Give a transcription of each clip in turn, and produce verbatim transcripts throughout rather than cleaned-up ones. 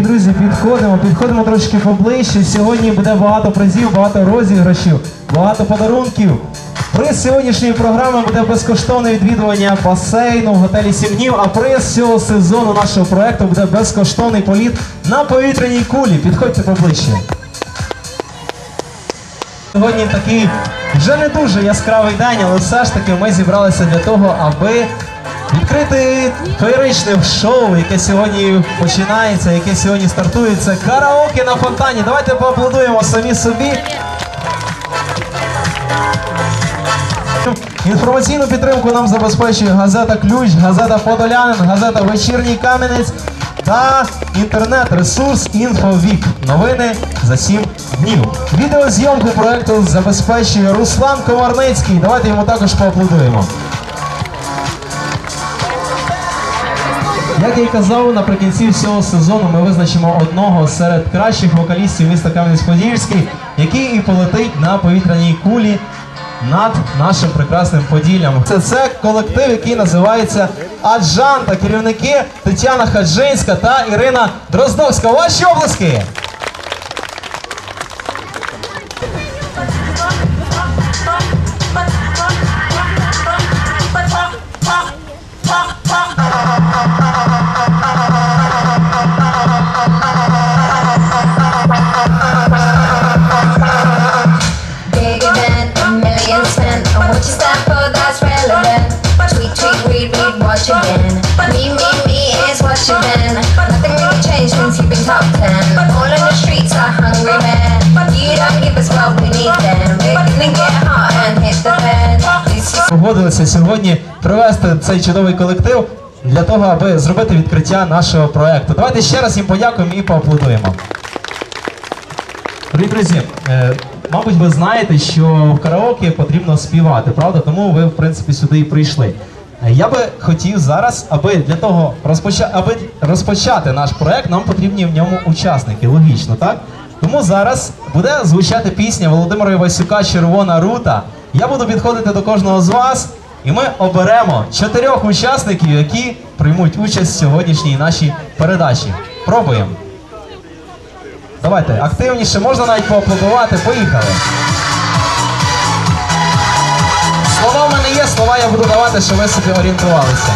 друзі, підходимо, підходимо трошки поближче. Сьогодні буде багато призів, багато розіграшів, багато подарунків. Приз сьогоднішньої програми буде безкоштовне відвідування басейну в готелі «Сім днів», а приз цього сезону нашого проєкту буде безкоштовний політ на повітряній кулі. Підходьте поближче. Сьогодні такий вже не дуже яскравий день, але все ж таки ми зібралися для того, аби відкрити феєричне шоу, яке сьогодні починається, яке сьогодні стартується. Караоке на фонтані. Давайте поаплодуємо самі собі. Інформаційну підтримку нам забезпечує газета «Ключ», газета «Подолянин», газета «Вечірній Кам'янець» та інтернет-ресурс «Інфовік». Новини за сім днів. Відеозйомку проєкту забезпечує Руслан Комарницький. Давайте йому також поаплодуємо. Як я й казав, наприкінці всього сезону ми визначимо одного серед кращих вокалістів міста Кам'янець-Подільський, який і полетить на повітряній кулі над нашим прекрасним Поділлям. Це, це колектив, який називається «Аджанта». Керівники Тетяна Хаджинська та Ірина Дроздовська. Ваші обласки! Погодилися сьогодні привезти цей чудовий колектив для того, аби зробити відкриття нашого проєкту. Давайте ще раз їм подякуємо і поаплодуємо. Дорогі друзі, е, мабуть, ви знаєте, що в караоке потрібно співати, правда? Тому ви, в принципі, сюди і прийшли. Я би хотів зараз, аби для того розпоча... аби розпочати наш проєкт, нам потрібні в ньому учасники, логічно, так? Тому зараз буде звучати пісня Володимира Івасюка «Червона рута». Я буду підходити до кожного з вас, і ми оберемо чотирьох учасників, які приймуть участь в сьогоднішній нашій передачі. Пробуємо. Давайте, активніше, можна навіть поаплодувати. Поїхали. Слова в мене є, слова я буду давати, щоб ви собі орієнтувалися.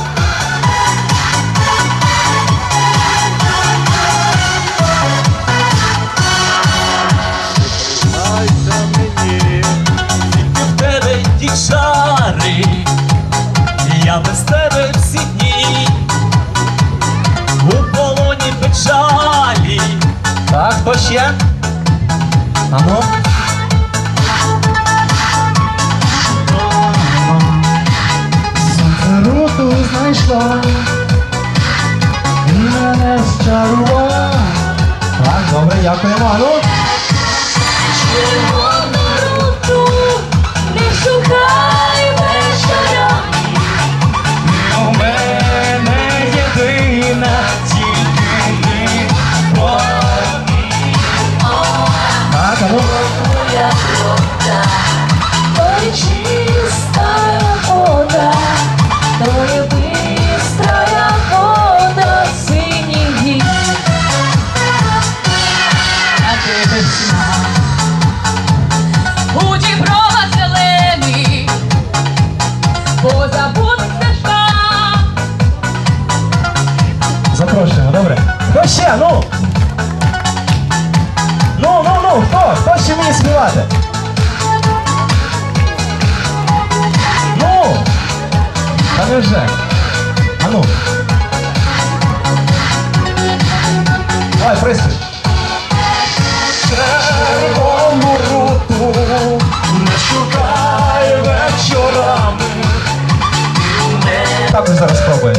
Шари, я без тебе всі дні, у полоні печалі. Так, хто ще? Ану. Сонце руту знайшла і мене зчарувала. Так, добре, дякуємо. Ану. Шукай вечорами, у мене єдина тільки ти. Так, а ну. Моя вода, ой, чистая вода, ой, бистрая вода синіх гір. А ти весна. У дібровах зелений, позабутих стежках. Запрошуємо, добре. Хто ще? Ну! Ну, ну, ну, хто? Хто ще вміє співати? Ну! Та не вже. А ну. Давай, пристуй. Червону руту не шукай вечорами. Так, ось зараз спробуєш.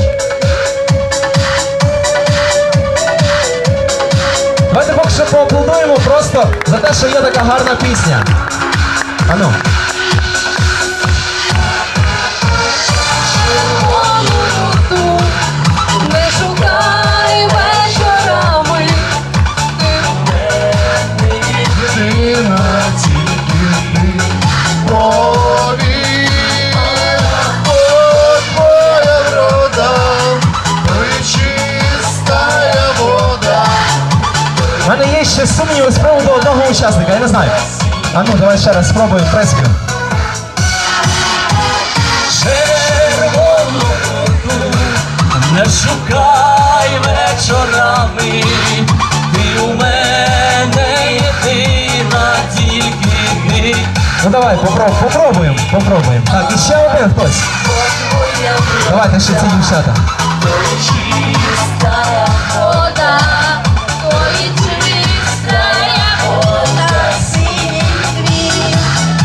Давайте поки що поаплодуємо просто за те, що є така гарна пісня. А ну. Червону руту не шукай вечорами. Ти єдина тільки ти. Повір, от моя врода, ой, чистая вода. ще сумніви з приводу одного учасника, я не знаю. А ну, давай ще раз спробуємо, в принципі. Червону руту не шукай вечорами, ти у мене єдина, тільки ти. Ну давай, попроб, попробуємо, попробуємо. Так, і ще один хтось. Давайте ще ці дівчата. Чистая вода, ой, чистая вода, синий твит.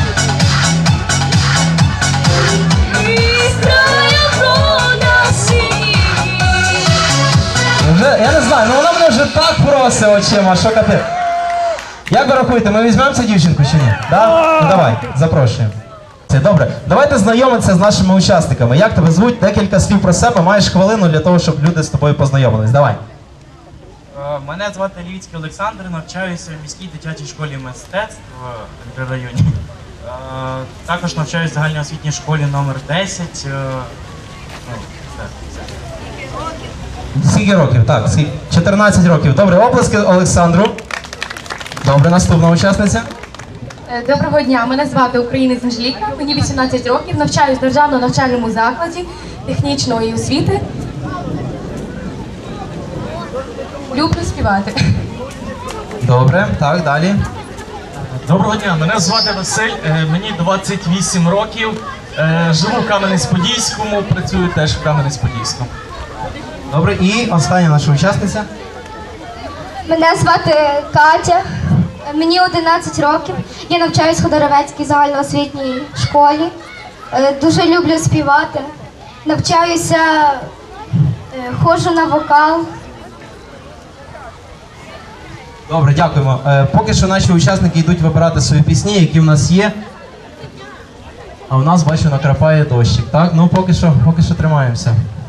Чистая вода, синий твит. Вже, я не знаю, ну вона мене вже так просить очима, що капець. Як ви рахуєте, ми візьмемо цю дівчинку чи ні? Да? Ну давай, запрошуємо. Це добре. Давайте знайомитися з нашими учасниками. Як тебе звуть? Декілька слів про себе, маєш хвилину для того, щоб люди з тобою познайомились. Давай. Е, Мене звати Лівіцький Олександр, навчаюся в міській дитячій школі мистецтв в мікрорайоні. Е, Також навчаюся в загальноосвітній школі номер десять. Е, ну, все. Скільки років? Так, скільки? чотирнадцять років. Добре, оплески Олександру. Добре, наступна учасниця. Е, Доброго дня, мене звати Українець Анжеліка, мені вісімнадцять років, навчаюсь в державному навчальному закладі технічної освіти. Люблю співати. Добре, так, далі. Доброго дня, мене звати Василь, е, мені двадцять вісім років, е, живу в Кам'янець-Подільському, працюю теж в Кам'янець-Подільському. Добре, і остання наша учасниця. Мене звати Катя, мені одинадцять років. Я навчаюсь в Ходоровецькій загальноосвітній школі. Е, Дуже люблю співати. Навчаюся, е, ходжу на вокал. Добре, дякуємо. Е, поки що наші учасники йдуть вибирати свої пісні, які в нас є. А в нас, бачу, накрапає дощик. Так, ну поки що, поки що тримаємося.